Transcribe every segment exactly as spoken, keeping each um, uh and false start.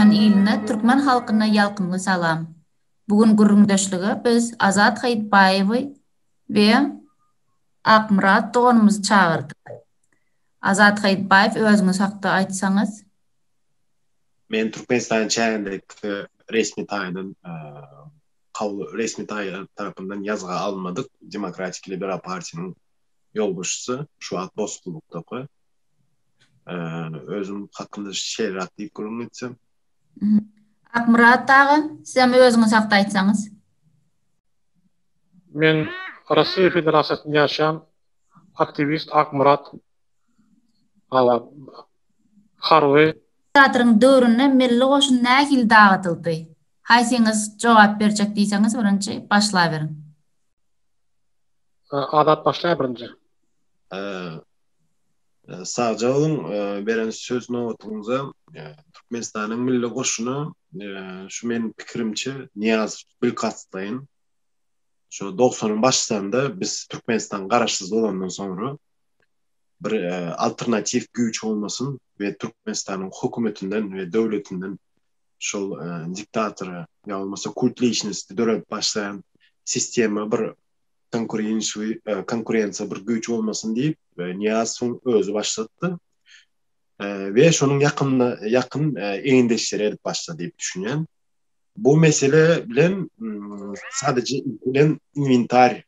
Türkmen iline, Türkmen halkyna ýalkynly salam. Bugün gurrundaşlygy biz Azat Haýytbaýewy we Akmurat doganymyzy çağırdyk. Azat Haýytbaýew özüňiz hakda aýtsaňyz. Men Türkmenistan çäğindeki resmi taýdan kabul resmi taýdan tarapyndan ýazga almadyk. Demokratik Liberal Partiýanyň ýolbaşçysy Şuwat Bozkuluqdaky. Özüm hakynda şeýrat diýip gurulmuşsam. Akmurat dagy, siz özüňiz hakda aýtsaňyz. Men Rossiya Federasiýasynda ýaşaýan aktivist Akmurat. Ala Harwe Teatryň döwründe milli goşun nähil dağıtyldy? Haýsyňyz jogap berjek diýseňiz birinçi başlaýberin. Adat başlaýar birinçi. Sağca olun, beren söz notuňyza Türkmenistanyň milli goşuny şu menin pikirimçe Niyaz Bilkatlaýyn. Şu doksanyň başlarında biz Türkmenistan garaşsyz bolandan sonra bir alternatif güç olmasın ve Türkmenistan'ın hükümetinden ve devletinden şol diktatörü ya olmasa kultleşinisti dörep başlayan sistemi bir konkurensiya bir güç olmasın deyip Niyaz'ın özü başlattı. Ve şunun yakın yakın eğindeşleri edip başladı deyip düşünen. Bu mesele bilen sadece bilen inventar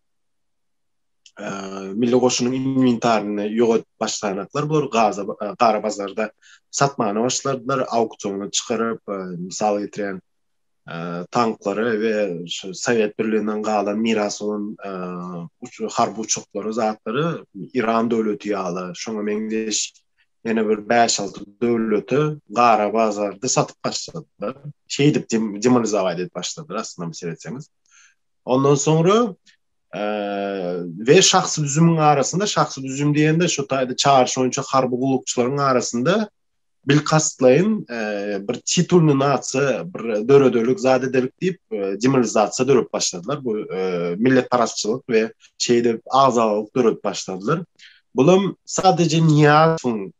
milli goşunyň inventaryny ýogat başlanaklar bular Gaza Gara bazarda satmana başladylar, auksiona çykaryp misal getiren tanklary we Sowet Birliginden galan miras bolan harby uçaklary zatlary İran döwleti ýaly. Şoňa meňdeş ýene bir beş alty döwleti Gara bazarda satyp başladylar. Şeý dip demonizawa edip başladylar aslında mesele etseňiz. Ondan sonra ve şahsy düzümün arasında şahsy düzüm diýende şu taýda çağrışyňça harby gulukçylaryň arasında Bilkatlaýyn bir titulny natsy bir döredörlük zadedelik diýip demoralizasiýa dörüp başladylar. Bu milletparastçylyk we şeýde azalyk dörüp başladylar. Bulam sadece Niýazyň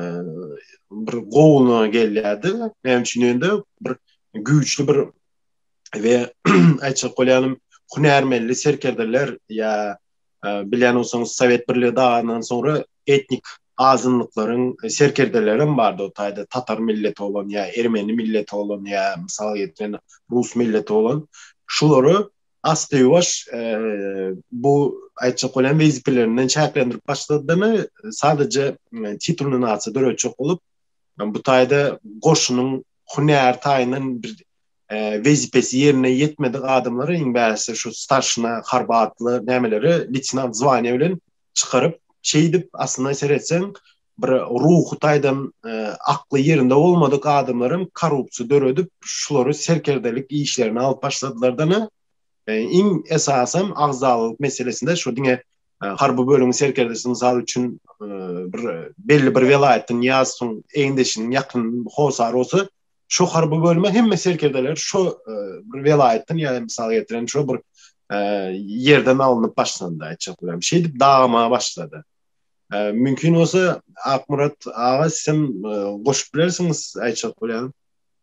bir gowuna gelýärdi. Men düşünýände bir güýçli bir we aýtjak bolýanym hünärmelli serkerdeler ya bilen olsanız Sovet Birliği dağından sonra etnik azınlıkların serkerdelerin vardı o taýda Tatar milleti olan ya Ermeni milleti olan ya misal getiren Rus milleti olan şulary asly ýowaş bu aýtjak bolan wezipelerinden çäklendirip başladyny sadece titulny natsy döretjek bolup bu taýda goşunyň hünär taýynyň bir vezipesi yerine yetmedik adamları inbärisi şu starşina harbatlı nämeleri leytenant zwanya bilen çykaryp şeýdip aslında seretsen bir ruhu taýdan akly yerinde bolmadyk adamlarym korrupsiýa döredip şulary serkerdelik işlerini alıp başladylar-da iň esasam agzalyk meselesinde şu diňe harby bölümiň serkerdesi misal üçin bir belli bir welaýetden ýazyň eýindeşiniň ýakyn hosarosy şu harby bölüme hemme serkerdeler şu bir welaýetden ýa misal getiren şu bir yerden alınıp başlandy aýtjak bolam. Şeý dip dağıma başlady. Mümkin olsa Akmurat ağa sen goşup bilersiňiz aýtjak bolam.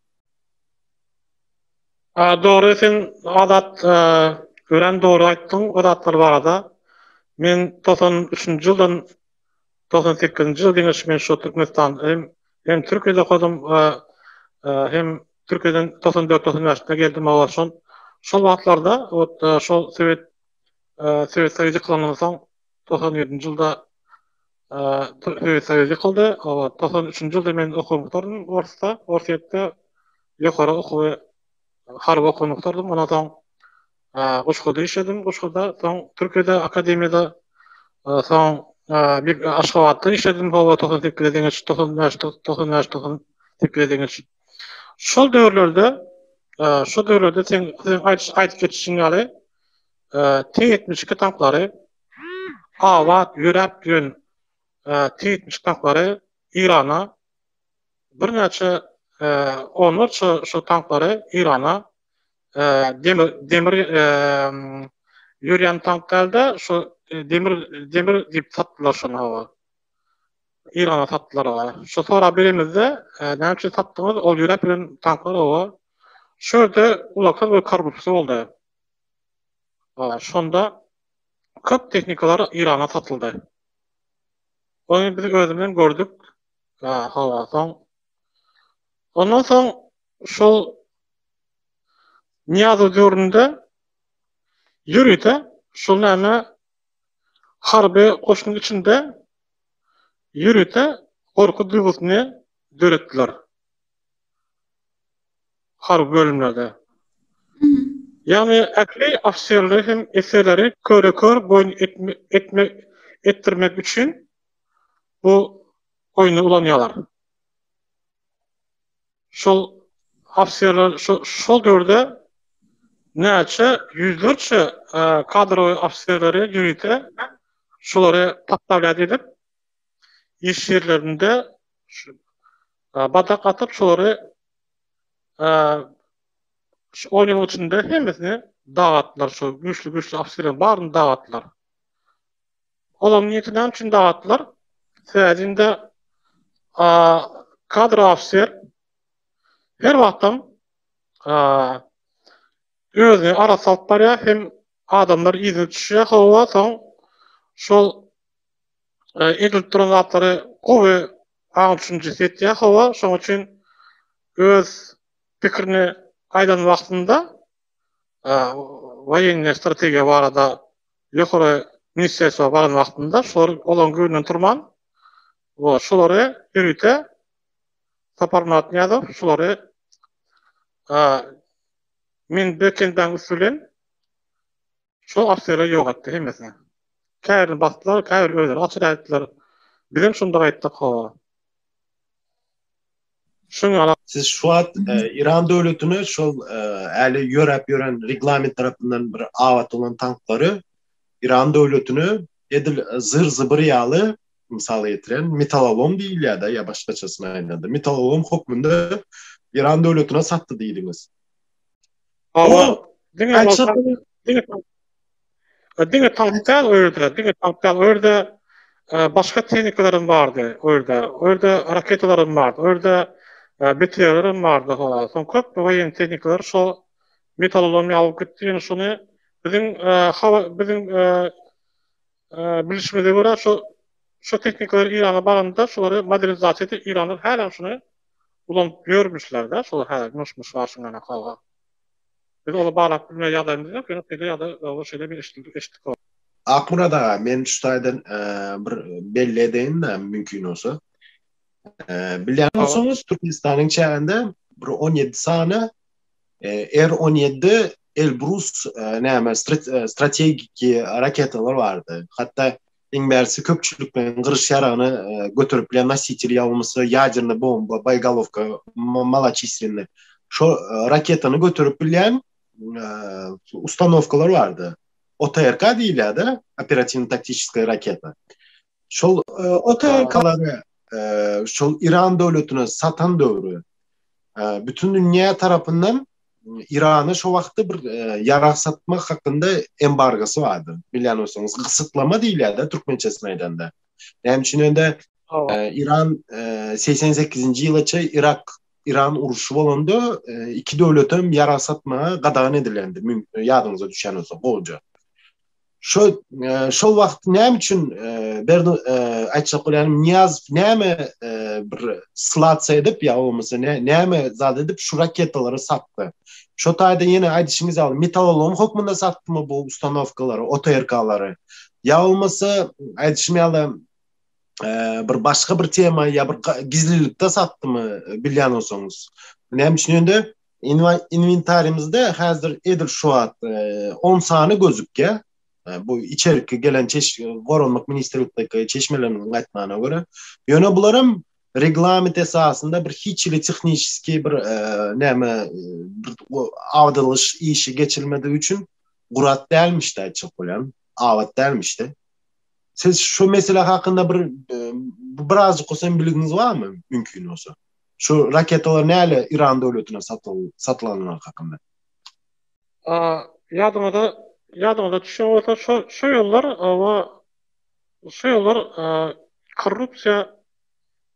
A doğru sen adat gören doğru aýtdyň. Adatlar barada men doksan üçinji ýyldan doksan sekizinji ýyl diňeş men şu Türkmenistan hem hem Türkiýede okudum hem Türkiýeden doksan dört doksan beşde geldim awşon. Şol wagtlarda o şol Sowet Sowet Soýuzy kılanyňdan soň doksan ýedinji ýylda Sowet Soýuzy kıldy. doksan üçinji ýylda men okumukdardym Orsda, Orsetde ýokary okuwy harby okumukdardym. Ondan soň Uşguda işledim. Uşguda soň Türkiýede akademiýada soň bir Aşgabatda işledim. doksan sekizde diňeç doksan beş doksan beş doksan sekizde diňeç. Şol döwürlerde, şu döwürlerde sen aýtyp geçişiň ýaly T ýetmiş iki tanklary awat ýörep ýön T ýetmiş iki tanklary Irana bir näçe onlarça şu tanklary Irana demir demir ýörýän tanklarda şu demir demir diýip satdylar şonu. İran'a sattılar o. Şu sonra birimizde e, ne için sattığımız ol yürek bilen tanklar o. Şöyle ulakta bir karbupsu oldu. Aa, şonda köp teknikalar İran'a satıldı. Onu biz gözümden gördük. Aa, hava son. Ondan sonra şu Niyazi dövründe yürüyte şu neme harbi koşunun içinde yürüyte korku duygusunu dörettiler. Harbi bölümlerde. Hı hı. Yani ekli afsiyerleri hem eserleri köre kör boyun etme, etme, ettirmek için bu oyunu ulanıyorlar. Şol afsiyerler şu şol dörde neçe yüzlerce e, kadro afsiyerleri yürüyte şuları patlavlat edip iş yerlerinde şu, e, batak atıp şuları e, şu oyunun içinde hemesini dağıttılar. Şu güçlü güçlü afsiyerlerin barını dağıttılar. Olan niyetinden için dağıttılar. Sadece a, kadro afsiyer her vaktam a, özüne ara saltlar ya hem adamlar izni düşüyor hava son şol e, edilip duran zatları kovu ağın ciset ya hava şoň için öz pikirini aydan vaktında a, vayenine strategiya barada yukarı ministersiya baran vaktında şol olan günden turman o şolary yürüte saparmat ýazyp şolary a, men Bökendan usulen şu afsere ýok etdi hemesine. Käri bastılar, käri özleri açyk aýtdylar. Bizim şunda aýtdyk ha. Şuňa Siz şu an e, İran devletine şu e, eli yörep yören reglament tarafından bir avat olan tankları İran devletine edil zır zıbır yağlı misal getiren metalolom değil ya da ya başkaçasına aynadı. Metalolom hukmunda İran devletine sattı diýdiniz. hava O diňe Ayça bolsa diňe diňe tanklar öýrde, diňe tanklar öýrde başga tehnikalaryň bardy öýrde. Öýrde raketalaryň bardy. Öýrde betiyalaryň bardy ha. Son köp goýan tehnikalar şo metalolom ýalyp gitdi. Şunu bizim hava bizim bilişmede göre şu şu teknikler İran'a baranda şuları modernizasiya edip İran'da her şunu ulan görmüşler de şular her nuşmuş var şuna kava. Biz onu bağlap bilme ýagdaýymyzda yok. Yani tele ýa-da o şeýle bir eşitlik eşitlik var. Akmurada men şu taýdan e, bir belli edeýin de mümkin olsa. E, bilýän bolsaňyz Türkmenistanyň çäginde bir on ýedi sany e, R on ýedi Elbrus e, näme strat- strategik raketalar bardy. Hatda iň bärsi köpçülik bilen gyryş ýarany e, götürüp bilen nositel ýalmysy ýadyrny bomba, baygalovka, malachistrinli şo e, raketany götürüp bilen e, ustanowkalar bardy. O T R K diýilýär, operativno-taktiskaya raketa. Şol e, o T R K'lary e, şol İran döwletine satan döwrü e, bütün dünýä tarapyndan İran'a şu wagtda bir e, ýarag satmak hakynda embargosy bardy. Bilýän bolsaňyz, gysıtlama diýilýär da türkmençesine aýdanda. Hem üçin e, İran e, seksen sekizinji ýylaça Irak İran uruşu bolanda e, iki döwletem ýarag satmaga gadagyn edilendi. Ýadyňyza düşen bolsa, goýja. Şu e, şol wagt näme üçin e, berdi e, aýtsak bolýan Niyaz näme e, bir slatsa edip ýa bolmasa näme zat edip şu raketalary satdy. Şu taýda ýene aýdyşyňyz ýaly metalolom hukmunda satdymy bu ustanowkalary, O T R K'lary. Ýa bolmasa aýdyşym ýaly e, bir başga bir tema ýa bir gizlilikde satdymy bilýän bolsaňyz. Näme üçin ende inventarimizde häzir edil şu wagt e, on sany gözükýär. Bu içerikke gelen çeş Gorunluk Ministerlikdeki çeşmelerinin aýtmagyna göre ýöne bularym reglament esasında bir hiçli texniski bir e, näme bir awdılış işi geçilmediği üçin gurat dälmişdi aýtjak bolan, awat dälmişdi. Siz şu mesele hakynda bir e, biraz goýsam bilginiz barmy mümkin bolsa? Şu raketalar näle İran döwletine satyl satylanmagy hakynda? A ýadyma da ýadyma da düşen bolsa şu şu ýollar awa şu ýollar korrupsiýa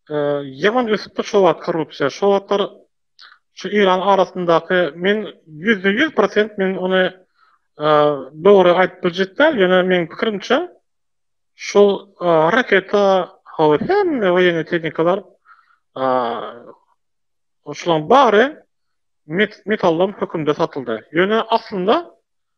yaman üstü şovat korrupsiya. Şovatlar şu İran arasındaki men yüzde yüz prosent men onu e, doğru aytып biljetler. Yana men pikirimçe şu e, raketa hava hem voyeniy texnikalar e, şulan bari met, metallam hükümde satıldı. Yana aslında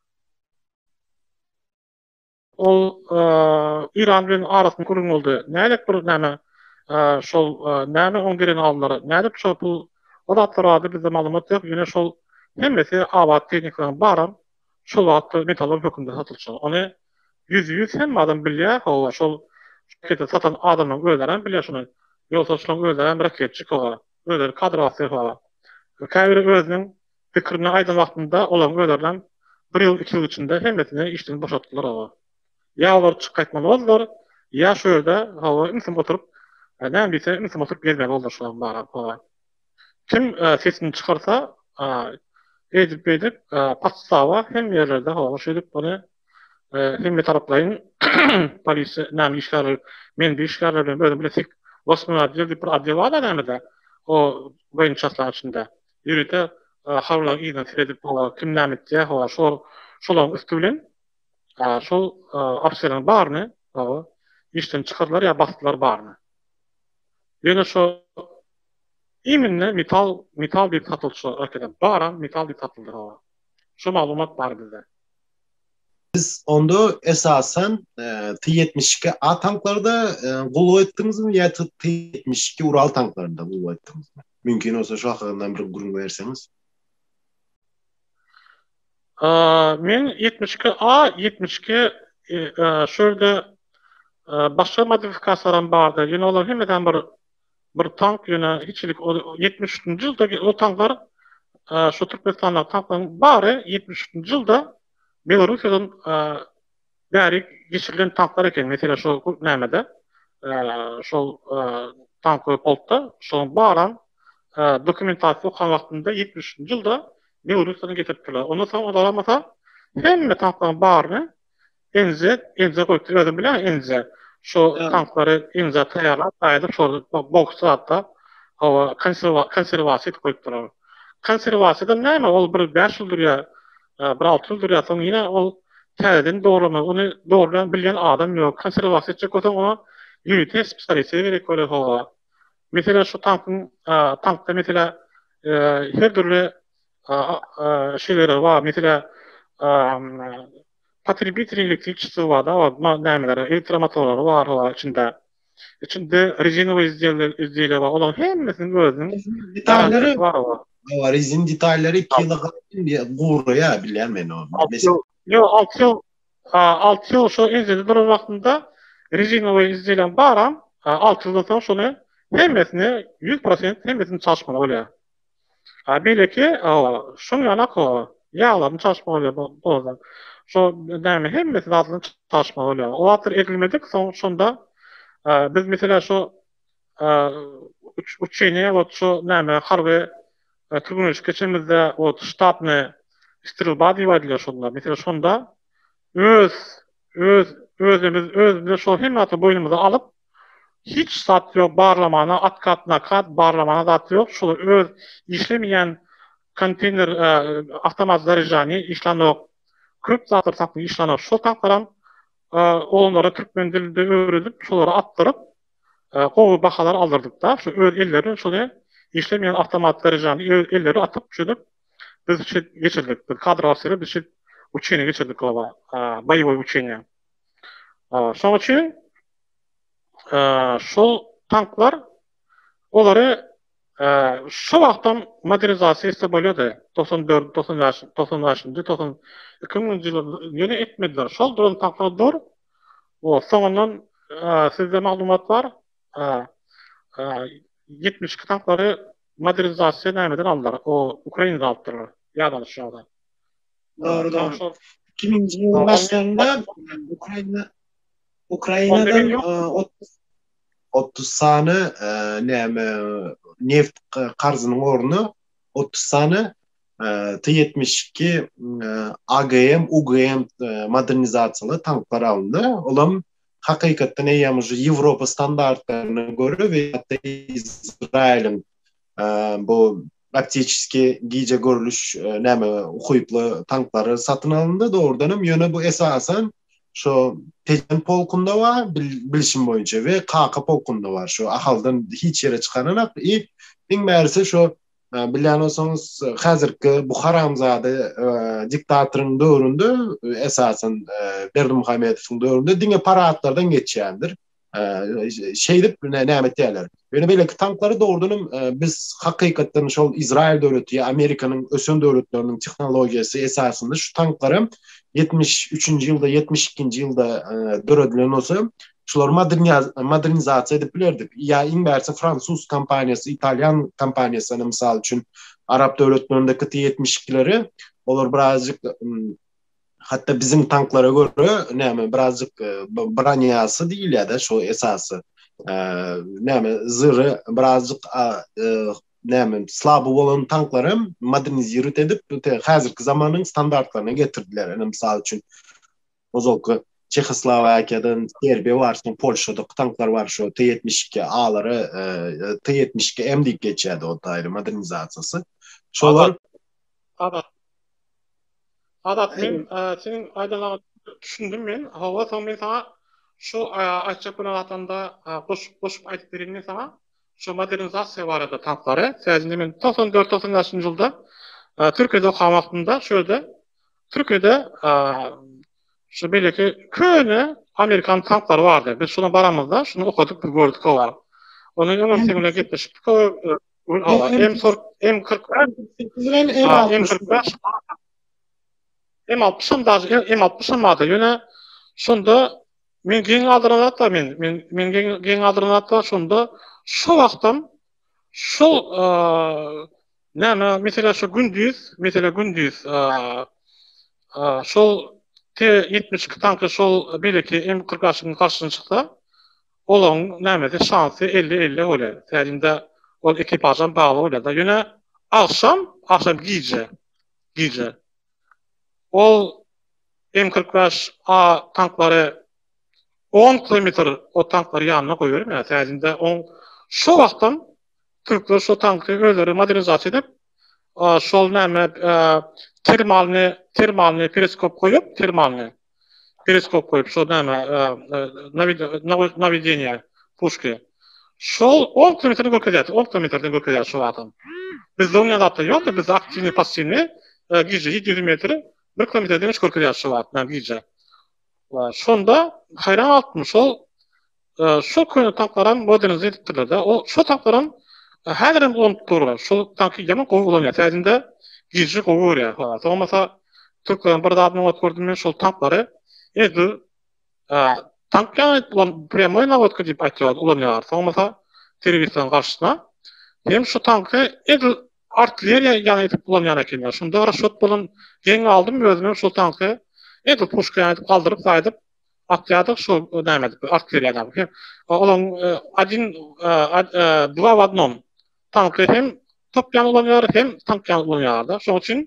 ol e, İran bilen arasında kurun oldu. Nälik bir näme e, şol e, näme oňgyren aldylar. Näde şu bu odatlar adı bize malumat yok. Ýöne şol hemmesi awat teknikadan baran şol wagtda metallar hökümde satylýar. Ony yüz yüz hem adam bilýär, hawa şol şirkete satan adamyň özlerem bilýär şunu. Ýolsa şol özlerem raketçik hawa, özleri kadrasy hawa. Käbir özüniň pikirini aýdan wagtynda olan özlerden bir ýyl iki ýyl içinde hemmesini işden boşaltdylar hawa. Ya olar çık kaçmalı oldular, ya şöyle hava insan oturup, ne bilse insan oturup gezmeli oldular şu an bana falan. Kim e, sesini çıkarsa, e, edip edip, e, patsava hem yerlerde hava şöyle bunu e, hem taraflayın, polisi, ne işler, men bir işlerle böyle bile sek, Osman adil bir adil var da nemede, o boyun çaslar içinde. Yürüte, havlan iyiden seyredip, kim nemet diye, hava şol, şolan üstülen, şol afislerin barını işten çıkardılar ya bastılar barını. Yine şu iminle metal metal bir satılşı arkadaşlar. Baran metal bir satıldı hava. Şu malumat var bizde. Biz onda esasen e, T yetmiş iki A tanklarda e, kulu ettiniz mi ya T yetmiş iki Ural tanklarında kulu ettiniz mi? Mümkün olsa şu hakkından bir gurun verseniz. Men yetmiş iki A yetmiş iki şöyle başka modifikasiyalar vardı. Yine onlar hemeden bir bir tank yine hiçlik yetmiş üçüncü yılda o tanklar şu Türkmenistan'da tankların bari yetmiş üçüncü yılda Belarus'tan bari geçirilen tanklar eken. Mesela şu nämede şu tankı polkta şu baran dokumentasyon kan vaktinde yetmiş üçüncü yılda Belarus'tan getirdiler. Ondan sonra olamasa hem tankların barını enze enze koydular bile enze şu evet. Tankları enze tayarlar ayda şu boksa hatta hava konserva konservasiya koydular. Konservasiyada näme ol bir beş ýyldyr ya bir altı ýyldyr ya soň ýine ol täzeden doğrulama onu doğrulan bilýän adam ýok. Konservasiya çekosan ona ýürüte spesialiste gerek bolar hava. Mesela şu tankın tankda mesela her türlü şeyler var. Mesela Patribitri elektrikçisi var da, var, nämeler, elektromotorları var var içinde. İçinde rezinowy izdiýeler var. Olan hemmesinin özünün detalleri var var. Var, rezin detalleri iki yıla bir guruya bilýär men o. Yo, altı ýyl altı ýyl şu izdiýede duran wagtynda rezinowy izdiýelen baram, altı ýyldan soň şonu hemmesini yüz prosent hemmesini çalışmaly bolýar. Ha belki, şoň ýanak o, ýağlaryny çalışmaly bolýar. Şu näme hemmesi adlı çalışma oluyor. O atır edilmedik son sonda e, biz mesela şu e, uç uçene o şu näme harby e, turmuş geçimizde o ştatny istiril badi var şunda. Mesela şunda öz öz özümüz özümüz şu hemmeti boynumuza alıp hiç sat yok barlamana at katna kat barlamana da yok. Şu öz işlemeyen konteyner e, avtomat zarejani işlem yok. Köp zatlar saklı işlanar. Şol tanklarım oğullara Türkmen dilinde öğrenip, şolara attırıp, kovu bakalar aldırdık da, şu ellerin şöyle işlemeyen avtomatları canı elleri atıp, şöyle biz şey geçirdik, bir kadro asırı bir şey uçuyene geçirdik ova, bayıvoy uçuyene. Son için, şol tanklar, onları şu vaxtdan modernizasiya etse bolýady. doksan dört, doksan beş, doksan beşinji, doksan ikinji ýyly etmediler. Şol duran tanklar dur. O soňundan sizde maglumat bar. yetmiş iki tankları modernizasiya nämeden aldylar? O Ukrainada aldylar. Ýa-da şoňda. Doğru. ikinji ýylyň başlarında Ukraina Ukrainadan otuz sany näme neft karzynyň ornu otuz sany T yetmiş iki A G M, U G M modernizasiýaly tanklar alındı. Olam hakikaten eýýamyjy Ýewropa standartlaryna göre we hatda Izrailin bu optiski giýje görülüş näme ukyply tanklary satyn alındy. Doğrudanam ýöne bu esasen şo Tejen polkunda var bilişim boýunça we K K polkunda var. Şo ahaldan hiç ýere çykanak i iň bärisi şo bilýän bolsaňyz häzirki bu haramzady diktatoryň döwründe esasen Berdimuhammedowyň döwründe diňe paratlardan geçýändir. Şeýdip näme diýerler. Ýöne belki tanklary doğrudan biz hakykatdan şol Izrail döwleti, Amerikanyň ösün döwletleriniň tehnologiýasy esasında şu tanklary yetmiş üçinji ýylda, yetmiş ikinji ýylda döredilen olsa, şular modernizasiýa edip bilerdik. Ya iň bärsi Fransuz kompaniýasy, Italyan kompaniýasyny mysal üçin Arap döwletlerindeki yetmiş ikileri olar birazjyk hatta bizim tanklara göre näme birazjyk branyasy diýil ýa-da şu esasy. Näme zırı birazjyk näme slabı bolan tanklary moderniziýet edip häzirki zamanyň standartlaryna getirdiler. Ene mysal üçin ozolky Çekoslovakiýadan Serbiýa barsyň Polşada tanklar bar şu T yetmiş iki A'lary T yetmiş iki M diýip geçýärdi o taýry modernizasiýasy. Şolar Adat. Adat men senin aýdanyňy düşündim men. Hawa soň men sana şu açık atanda koşup koşup aýtyp berýän sana. Şu modernizasiýa barada tanklary, säjinde men doksan dört doksan beşinji ýylda Türkiýede okamakdymda şöyle Türkiýede şu belki köne Amerikan tankları vardı. Biz şuna baramızda şunu okuduk, bir gördük o var. Onun yanına seninle gitmiştik. O M kırk M kırk beş M altmışın da M altmışın vardı. Yine şunda men geň aldyran da men men geň aldyran da şunda şu wagtym şu näme mesela şu gündüz mesela gündüz şol T yetmiş iki tankı şol belki M kırk beşiň karşyna çyksa olaň nämede şansy elli elli bolar. Täzinde ol ekipajan bagly bolar da ýöne akşam akşam giýje giýje ol M kırk beş A tanklary on kilometr o tanklary ýanyna goýar. Täzinde on şu wagtym türkler şu tankly özleri modernizasiýa edip şol näme termalny termalny periskop koyup termalny periskop koyup şu näme navideniýa puşky şol on kilometr gökejär on kilometrden gökejär şu wagtym biz oňa datda ýok biz aktivni passivni giýje ýedi ýüz metr bir kilometrden üç gökejär şu wagtym giýje şonda hayran altym şol şu köne tanklaryň modernize edildi o şu tanklaryň häzirim unutular şu tanky ýaman gowy bolan ýa-da giýje gowy ýa-da olmasa Türkler bir dadny oturdum men şol tanklary edi tanklar bolan primoy navodka diýip aýtýar ulanýar olmasa telewizion garşyna hem şu tanky edi artilleriýa ýany edip bulanýar eken şunda raşot bolan geň aldym özüme şu tanky edi puşka ýanyp galdyryp saýdyp atýardyk şu näme edip artilleriýa olan один два в одном tanky hem top ýany ulanýar hem tank ýany ulanýar da şoň üçin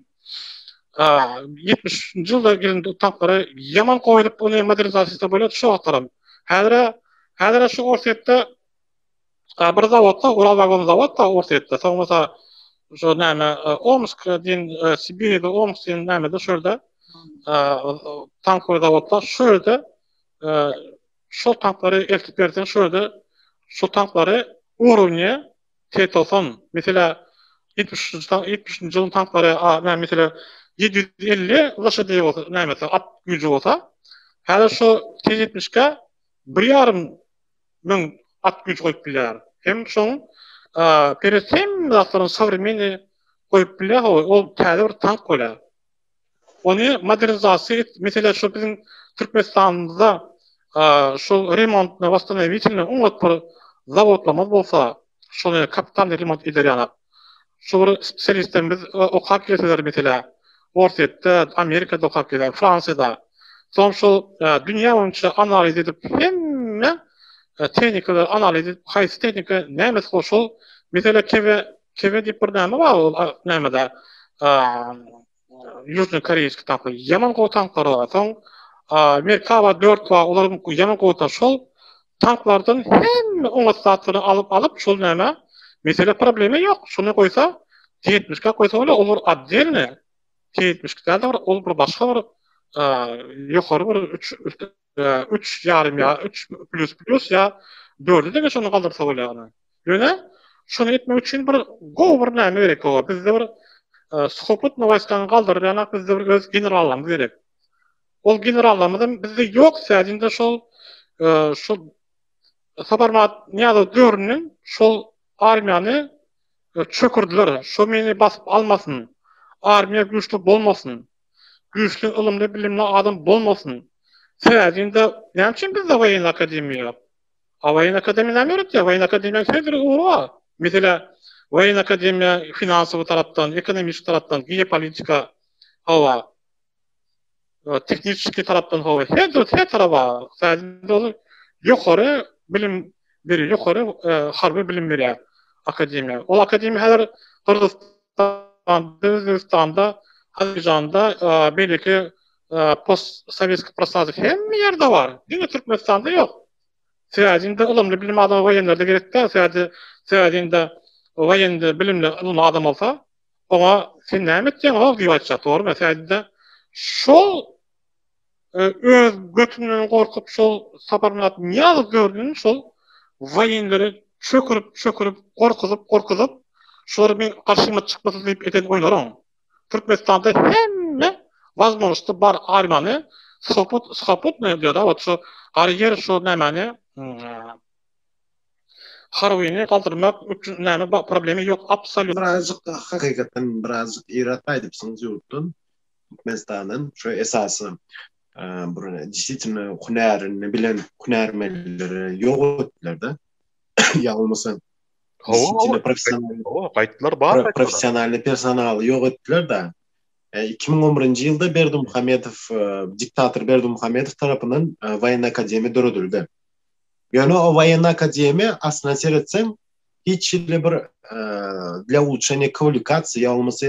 yetmişinji ýylda gelende tanklary ýaman goýulyp ony modernizasiýa bolat şu wagtlaram. Häzir häzir şu orsetde bir zawodda Ural vagon zawodda orsetde soňmasa şu näme Omsk diýen Sibirde Omsk diýen nämede şurada tank zawodda şurada şu tanklary eltip bersen şurada şu tanklary uruwny T doksan mesela yetmişinji ýylyň tanklary mesela ýedi ýüz elli lошадей bolsa, näme at güýji bolsa, häzir şu T yetmişke bir ýarym müň at güýji goýup bilýär. Hem şoň peresem zatlaryň современный goýup bilýär, ol täze bir tank bolar. Ony modernizasiýa et, mesela şu biziň Türkmenistanymyzda şu remontny, восстановительный umlat bir zawodlama bolsa, şonu kapital remont ederýär. Şu spesialistlerimiz okap gelseler mesela Orsetde, Amerikada okap gelýär, Fransada. Soň şu dünýä boýunça analiz edip hemme tehnikalar analiz edip haýsy tehnika näme hoşul mesela keve keve diýip bir näme bar nämede Южный Koreyski tankly ýaman gowy tanklar bar. Soň Merkaba dört var, olaryň ýana gowta şol tanklardan hem oňatlatyny alıp alıp şol näme? Mesele problemi ýok. Şunu goýsa, yetmişe goýsa bole olur addelne. yetmişe de ol bir başga bir ýokary bir üç üç ýarym ýa üç plus plus ýa dört de şonu galdyrsa bolýar. Ýöne şonu etmek üçin bir gowy bir näme gerek bolýar. Bizde bir Suhoput Novayskan galdyrýan bizde bir öz generallarymyz gerek. Ol generallarymyň bizde ýok sädinde şol şol Sabarmat Niýazo döwrüniň şol armiýany çökürdiler. Şo meni basyp almasyn. Armiýa güçlü bolmasyn. Güçlü ilmli bilimli adam bolmasyn. Sädinde näme üçin bizde Waýan Akademiýa ýok? Waýan Akademiýa näme öwretýär? Waýan Akademiýa sedir uwa. Mesela Waýan Akademiýa finansawy tarapdan, ekonomik tarapdan, geopolitika hawa, teknik tarapdan hawa, her her tarafa sädinde ol ýokary bilim beri, ýokary harby bilim berýär akademiýa. Ol akademiýa häzir Kyrgyzstanda, Özbekistanda, Azerbaýjanda, belki post sowetski prostorsy hemme ýerde bar. Diňe Türkmenistanda ýok. Sädinde ilmli bilim adamy waýanlarda gerekde, sädi sädinde waýanda bilimli ilmli adam bolsa, ona sen näme etdiň? O diýýär, tory. Sädinde şol öz götünden gorkup şol Sabarmat Niýazo gördüň şol waýanlary çökürüp çökürüp gorkuzyp gorkuzyp şolary men garşyma çykmasyn diýip eden oýlaryň. Türkmenistanda hemme wazmożnosty bar armiýany Suhoput Suhoput ne diýär da, şu gariýer şu nämäni Harwyny galdyrmak üçin näme problemi ýok, absolut. Birazcık hakikaten birazcık irataydypsyňyz ýurtdan. Türkmenistanyň şu esasy bir действительно hünerini bilen hünermelileri ýok etdiler-de. Ya olmasa действительно professional gaýtdylar bar, professional personaly ýok etdiler da. iki bin on birinji ýylda Berdimuhamedow, diktator Berdimuhamedow tarapyndan Waýan Akademiýa döredildi. Yani o Waýan Akademiýa aslında seyretsen hiç bir для улучшения квалификации ya olmasa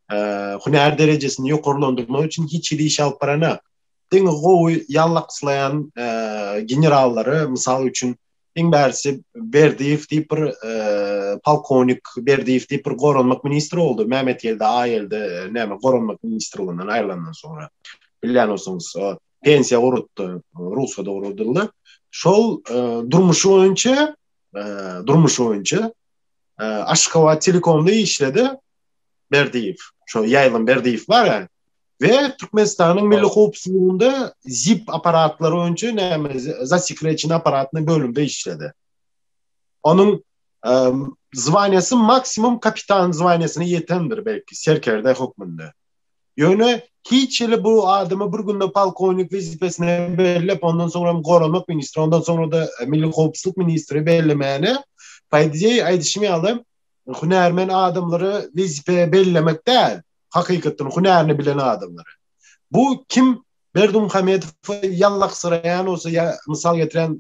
hüner derejesini ýokarlandyrmak üçin hiç bir iş alyp barana. Diňe gowy ýallakyslayan generallary mysal üçin iň bärsi Berdiýew diýip bir polkovnik Berdiýew diýip bir goranmak ministri boldy. Mehmet ýelde aýelde näme goranmak ministri bolandan aýrylandan sonra. Bilýän bolsaňyz pensiýa gurutdy, Russiýada guruldy. Şol durmuşy boýunça durmuşy boýunça Aşgabat Telekomda işledi Berdiýew. Şo ýaýlym Berdiýew bar ya. Ve Türkmenistanyň milli howpsuzlygynda zip aparatlary boýunça näme zasekreçen aparatyny bölümde işledi. Onun zwaniýasy maksimum kapitan zwaniýasyna ýetendir belki Serkerde hukmunda. Ýöne hiç ele bu adamı bir günde polkovnik vazifesine belirlep ondan sonra goranmak ministri, ondan sonra da milli howpsuzlyk ministri belirlemeni paýdyjy aýdyşmy alym. Hünermen adamları vazife belirlemek däl. Hakikaten hünerini bilen adamları. Bu kim Berdimuhamedow'u ýallaksırayan olsa ya misal getiren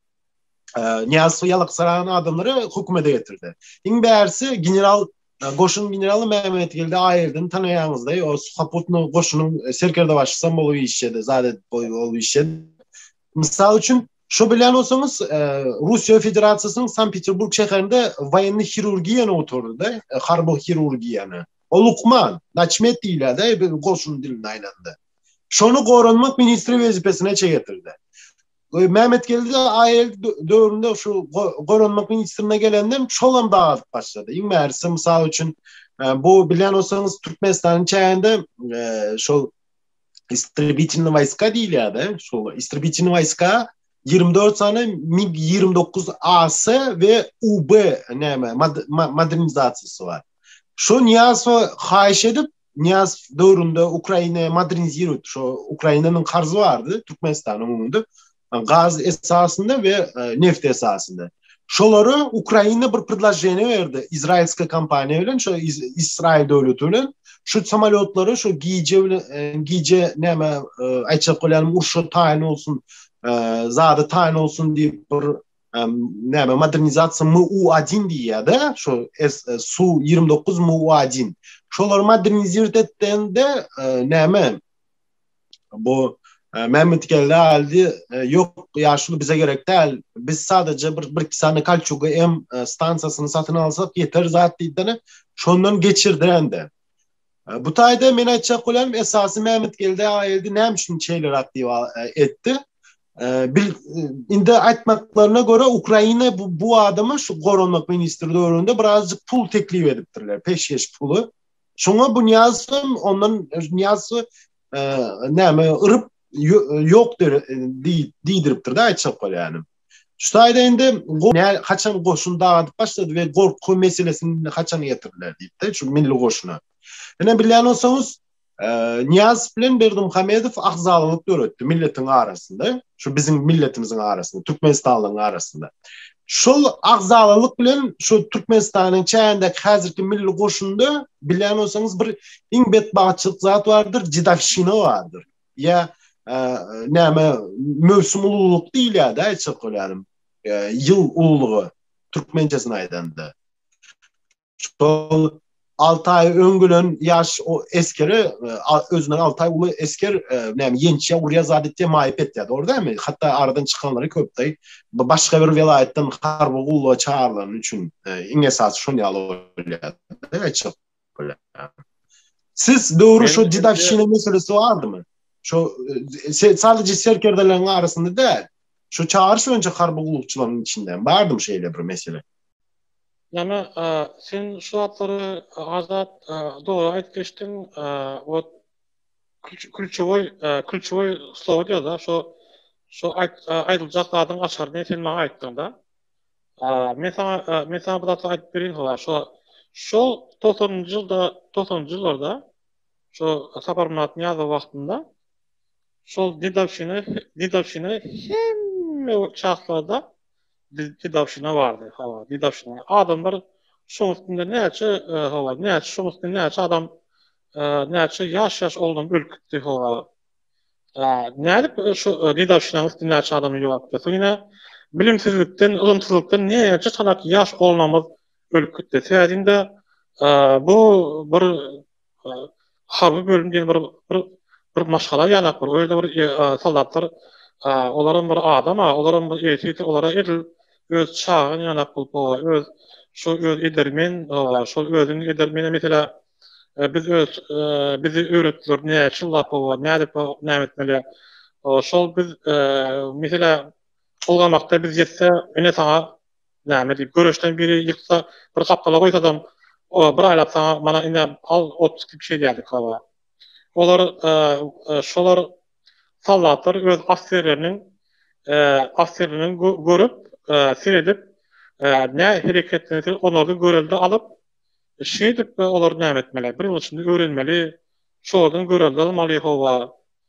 Niýazowy ýallaksırayan adamları hökümete getirdi. Iň bärsi general goşun generaly Mehmet geldi aýyrdyň tanaýaňyzda o Suhoputny goşunyň Serkerde başlasam bolu işledi. Zade bolu işledi. Misal üçin şu bilen olsanız Russiýa Federasiýasynyň Sankt-Peterburg şäherinde waýanny hirurgiýany oturdy, harby hirurgiýany. O Lukman, Naçmet diýildi, bir goşun dilinde aýlandy. Şonu goranmak ministri wezipesine çegetirdi. Mehmet geldi aýel döwründe şu goranmak ministrine gelenden şolam dağıtıp başladı. Iň bärsi mysal üçin bu bilen olsaňyz Türkmenistanyň çäýinde şol Истребительный войска diýilýärdi. Şol Истребительный войска ýygrimi dört sany MiG ýygrimi dokuz A S we U B näme modernizatsiýasy var. Şu Niýazow haýyş edip Niýazow döwründe Ukraina modernizirdi. Şu Ukrainanyň karzy bardy Türkmenistanyň umumda gaz esasında we neft esasında. Şolary Ukraina bir предложение berdi. İsrailska kompaniýa bilen şu İsrail döwleti bilen şu samolyotları şu giýje giýje näme aýtjak bolýan urşa taýin bolsun, zady taýin bolsun diýip bir näme modernizasiýa M U bir diýýärdi. Şu Su ýygrimi dokuz M U bir. Şolary modernizir etdende näme bu Mehmet geldi aldı. Yok ya şunu bize gerek değil. Biz sadece bir, bir iki tane Kalçuga M stansiyasını satın alsak yeter zat deydiğini şondan geçirdiren de. Bu tayda men açacak olan esası Mehmet geldi ayıldı. Ne şunu şeyler aktif etti. Bil, indi aytmaklarına göre Ukrayna bu, bu adama şu koronmak ministri doğrunda birazcık pul teklif ediptirler. Peşkeş pulu. Şuna bu niyazım ondan niyazı e, neme ırıp yok deydiriptir de aytacak ol yani. Şu ayda indi ne kaçan koşun dağıtıp başladı ve korku meselesini kaçan getirirler deyip de şu milli koşuna. Yani bilen olsanız e, Niyaz bilen Berdimuhamedov akzalılık öğretti milletin arasında. Şu bizim milletimizin arasında, Türkmenistan'ın arasında. Şol akzalılık bilen şu Türkmenistan'ın çayındaki hazırki milli koşunda bilen olsanız bir inbet bağçılık zat vardır, Cidavşina vardır. Ya e, neme mevsim ululuk değil ya da çok olarım. E, yıl ululuğu Türkmencesine aydanda. Şol altı ay öngülön yaş o eskeri özünden altı ay ulu esker näme ýençe urya zadetde maýyp etdi. Doğru değil mi? Hatta aradan çıkanları köptey başka bir vilayetten harby ulu çağırlan üçün iň esasy şonu ýaly bolýar. Siz doğru şu Cidavşina meselesi vardı mı? Şu sadece serkerdelerinin arasında değil. Şu çağırış önce harby ulukçuların içinden vardı mı şeyle bir mesele? Yani e, sen şu atları azat e, doğru ayet geçtin. E, o külçevoy külçevoy slovo diyor da şu şu ayrılacak adın açarını sen bana ayttın da. E, mesela mesela bu da ayet birin var. Şu şu doksanıncı yılda doksanıncı yıllarda şu Saparmunat Niyazov vaxtında şu Didavşina Didavşina hem çağlarda Didavşina vardı. Hava Didavşina. Adamlar şu üstünde neçe hava neçe şu üstünde neçe adam neçe yaş yaş olduğunu ülküttü hava. Nädip şu Didavşina üstünde neçe adam ýokdy. Soňra bilimsizlikden, ulumsuzlukdan neçe sanak yaş olmamız ülküttü. Täzinde bu bir harby bölüm diýen bir bir bir maşgala ýanak bir öýle bir soldatlar olaryň bir adama, olaryň bir eýtiti olara edil öz çağın ýanak bolup öz şu öz edermen, şu özüni edermene mesela biz öz bizi öğretdiler näçe lap bolýar, nädip nämetmeli. Şol biz mesela olgamakda biz ýetse ene saňa näme diýip göreşden biri ýyksa bir kapkala goýsa adam o bir aýlap saňa mana ine al ot gibi şey diýerdik hava. Olar şolar soldatlar öz askerleriniň askerleriniň görüp seredip ne hereketlerini onlardan görelde alıp şeydip olar näme etmeli, bir ýyl içinde öwrenmeli, şolardan görelde almaly hava.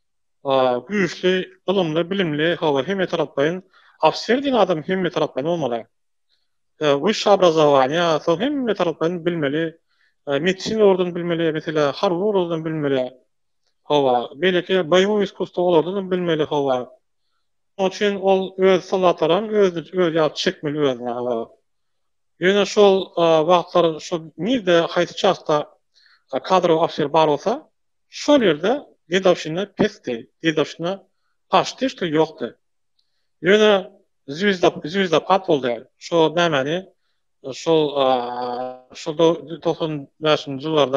Güýçli, ilmli, bilimli hava hem tarapdan afser diýen adam hem tarapdan bolmaly. Wyş obrazowaniýa, so hem tarapdan bilmeli, medisina ordan bilmeli, mesela harby ordan bilmeli. Hava, belki boýowy iskusda olardan bilmeli hava. Onun için ol öz soldatlaryň öz öz ýaly çekmeli özüne hava. Ýöne şol wagtlar şu nirde haýsy çagda kadro afser bar bolsa, şol ýerde Didavşina pesdi, Didavşina paştyşdy ýokdy. Ýöne zwizda zwizda pat boldy. Şo nämeni şol şol doksan beşinji ýyllarda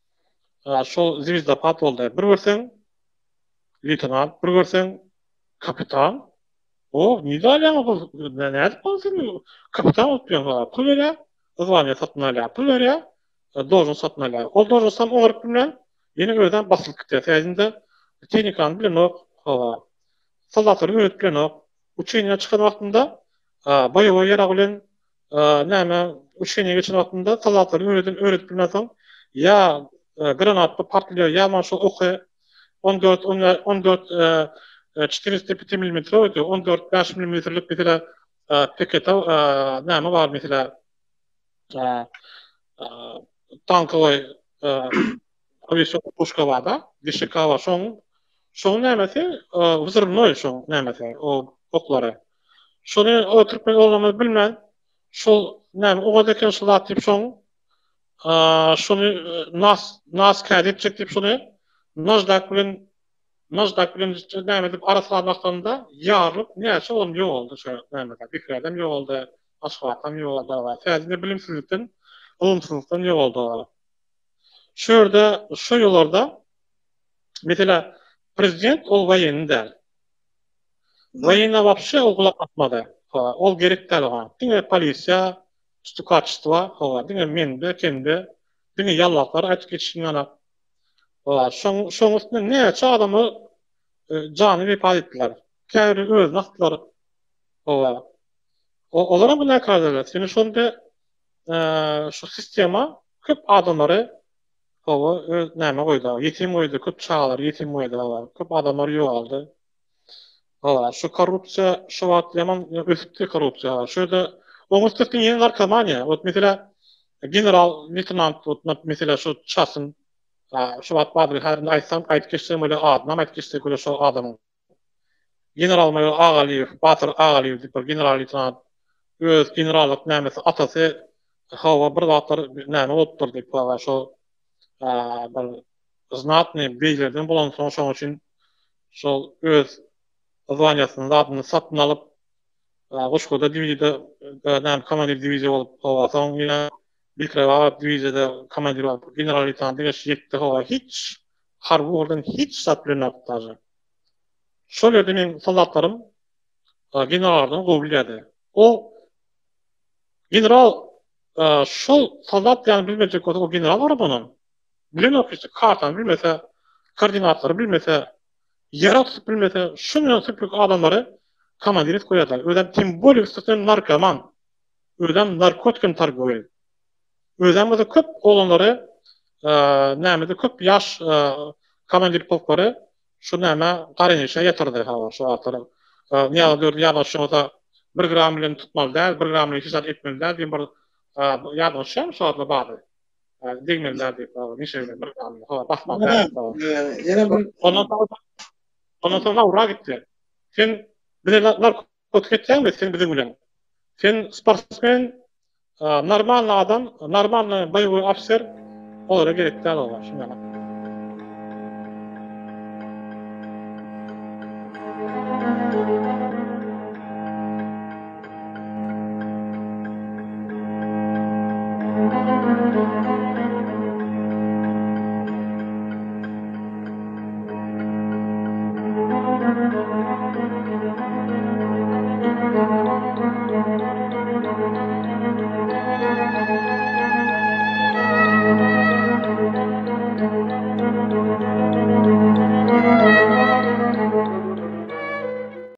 şol zwizda pat boldy. Bir görseň leytenant, bir görseň kapitan. O, nidalyan o, näde bolsun? Kapitan otýan, pul berä, zwanya satyn alýar, pul berä, dojun satyn alýar. O dojun sam oňaryp bilen ýene öýden basylyp gitdi. Täzinde tehnikany bilen ok, soldatlary öýretip bilen ok. Uçyňa çykan wagtynda boýowy ýarag bilen näme uçyňa geçen wagtynda soldatlary öýretip öýretip bilen soň ýa granatly partlaýar, ýa şu oky on dört on dört çetiriz milimetre öýdi, on dört beş milimetrelik mesela peketa näme bar mesela tankowy aviasiýon puška bar da, dişikawa şoň şoň nämesi wzrnoý şoň nämesi o oklary. Şonu o türkmen olmamy bilmän, şol näme o gadeken şolat diýip şoň şonu nas nas kädip çekip şonu najdak bilen Mazdak bilen näme edip arasamakda ýarlyp näçe olam ýok boldy şo näme fikirlerden ýok boldy, aşgatam ýok boldy. Täzede bilimsizlikden, ulumsuzlukdan ýok boldy. Şurada şu ýollarda mesela prezident ol waýenda. Waýenda wapşe oglap atmady. Ol gerek däl ha. Diňe polisiýa, tutukatçylar, ha, diňe mende, kende, diňe ýallaklar açyk geçişiňe şoň şoň üstüne näçe adamy jany bepad etdiler. Käbiri öz naqtlary. Ola. Olara bu näkaderler? Seni şonda şu sistema köp adamlary owa öz näme goýdy? Ýetim goýdy, köp çağlar ýetim goýdy. Köp adamlar ýogaldy. Ola, şu korrupsiýa, şu wagt ýaman ösüpdi korrupsiýa. Şurda oňustukyn ýene narkomaniýa. Ot mesela general leytenant, ot mesela şu çasyn şu wagt bagly her aýtsam aýtyp geçsem öle adnam aýtyp geçsek öle şu adamyň. General mayor Agaliýew, Batyr Agaliýew diýip general leytenant öz generallyk nämesi atasy hawa bir wagtlar näme bolupdyr diýip bala şu bir znatny beýlerden bolan soň şoň üçin şol öz zwaniýasyny adyny satyn alyp Goşgoda diviziyada näme komandir diviziýa bolup hawa soň ýa Bikreva diviziyada komandir bolup general leytenant diýip hawa hiç harby ordan hiç satlanapdy. Şol ýerde men soldatlarym generallardan gowy bilýärdi. O general şol soldat ýany bilmejek bolsa o general bar bunun. Bilen okýsy kartan bilmese, koordinatlary bilmese, ýaratyp bilmese, şuňa süpük adamlary komandir edip goýarlar. Özem tim bolyp tutsan narkoman, özem narkotikim targowy. Özem de köp olanlary näme de köp ýaş komandir polklary şu näme garynyşa ýetirdi ha şu atary. Ýa dör ýa şoňda bir gram bilen tutmaly däl, bir gram bilen hesap etmeli däl diýip bir ýa şoň şu atly bady. Degmenler diýip niçe bir gram ha basmak däl. Ýene bir Ondan soň ondan soň ura gitdi. Sen bilenler kötüketsen mi sen bizim bilen? Sen sportsmen, normal adam, normal boýowy officer olara gerek däl olar şuňa.